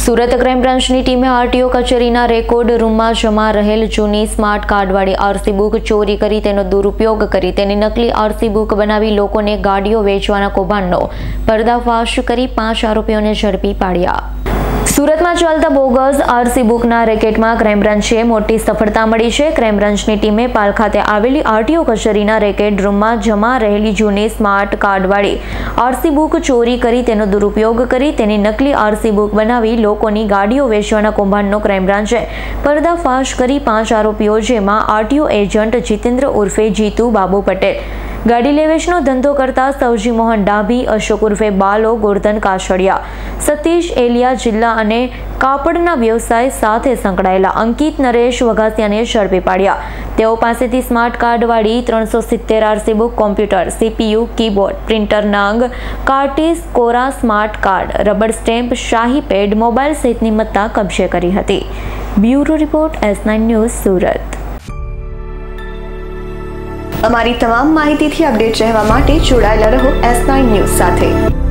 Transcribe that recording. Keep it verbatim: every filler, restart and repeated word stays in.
Surat crime બ્રાન્ચની ટીમે RTO કચેરીના રેકોર્ડ રૂમમાં જમા રહેલ જૂની સ્માર્ટ કાર્ડવાળી આરસી બુક ચોરી કરી તેનો દુરુપયોગ કરી તેની નકલી આરસી બુક બનાવી લોકોને ગાડીઓ વેચવાના કૌભાંડનો પર્દાફાશ કરી પાંચ આરોપીઓને ઝડપી પાડ્યા। સુરતમાં ચાલતા બોગસ આરસી બુકના રેકેટમાં ક્રાઇમ બ્રાન્ચે મોટી સફળતા મળી છે। ક્રાઇમ બ્રાન્ચની ટીમે પાલ ખાતે આવેલી આરટીઓ કચેરીના રેકેટ રૂમમાં જમા રહેલી જૂની સ્માર્ટ કાર્ડવાળી આરસી બુક ચોરી કરી તેનો દુરુપયોગ કરી તેની નકલી આરસી બુક બનાવી લોકોની ગાડીઓ વેચવાના કૌભાંડનો ક્રાઇમ બ્રાન્ચે પર્દાફાશ કરી પાંચ આરોપીઓ જેમાં આરટીઓ એજન્ટ જીતેન્દ્ર ઉર્ફે જીતુ બાબુ પટેલ, ગાડી લેવેચનો ધંધો કરતા સૌજી મોહન ડાભી, અશોક ઉર્ફે બાલો, ગોરધન કાછડિયા, સતીશ એલિયા જિલ્લા અને કાપડના વ્યવસાય સાથે સંકળાયેલા અંકિત નરેશ વઘાસિયાને ઝડપી પાડ્યા। તેઓ પાસેથી સ્માર્ટ કાર્ડવાળી ત્રણસો સિત્તેર RC book, computer, CPU, keyboard, printer, નંગ, કાર્ટીસ, કોરા સ્માર્ટ કાર્ડ, રબર સ્ટેમ્પ, શાહી પેડ, મોબાઈલ સહિતની મત્તા કબજે કરી હતી। Bureau report S nine news Surat. અમારી તમામ માહિતીથી અપડેટ રહેવા માટે જોડાયેલા રહો એસ નાઇન ન્યૂઝ સાથે।